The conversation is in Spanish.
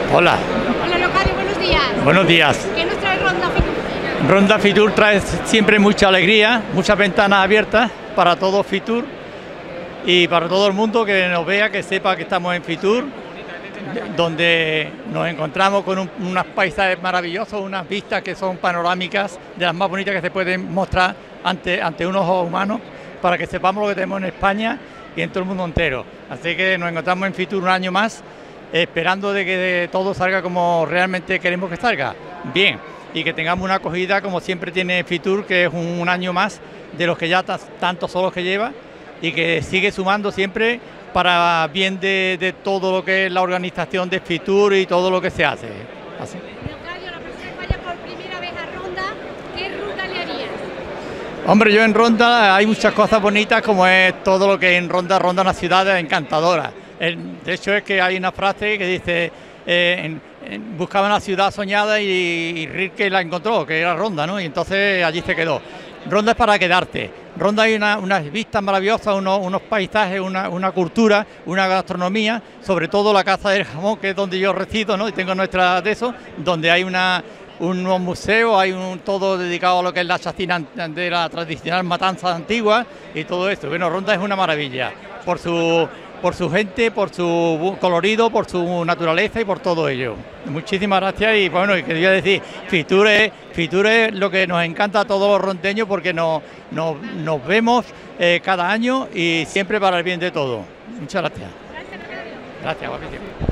Hola. Hola Locario, buenos días. Buenos días. ¿Qué nos trae Ronda Fitur? Ronda Fitur trae siempre mucha alegría, muchas ventanas abiertas para todo Fitur y para todo el mundo que nos vea, que sepa que estamos en Fitur, donde nos encontramos con unos paisajes maravillosos, unas vistas que son panorámicas, de las más bonitas que se pueden mostrar ante un ojo humano, para que sepamos lo que tenemos en España y en todo el mundo entero. Así que nos encontramos en Fitur un año más, esperando de que todo salga como realmente queremos que salga, bien, y que tengamos una acogida como siempre tiene Fitur, que es un año más de los que ya tantos solos que lleva, y que sigue sumando siempre para bien de todo lo que es la organización de Fitur y todo lo que se hace. Así. Locario, la persona que vaya por primera vez a Ronda, ¿qué ruta le harías? Hombre, yo en Ronda hay muchas cosas bonitas, como es todo lo que en Ronda es una ciudad encantadora. De hecho es que hay una frase que dice, buscaba una ciudad soñada y Rilke la encontró, que era Ronda, ¿no? Y entonces allí se quedó. Ronda es para quedarte. Ronda hay unas vistas maravillosas, unos paisajes, una cultura, una gastronomía, sobre todo la Casa del Jamón, que es donde yo resido, ¿no? Y tengo nuestra de eso, donde hay unos museos, hay todo dedicado a lo que es la chacina de la tradicional matanza antigua y todo esto. Bueno, Ronda es una maravilla por su gente, por su colorido, por su naturaleza y por todo ello. Muchísimas gracias y bueno, y quería decir, Fitur es lo que nos encanta a todos los rondeños, porque nos vemos cada año y siempre para el bien de todos. Muchas gracias. Gracias, Locario. Gracias, guapísimo.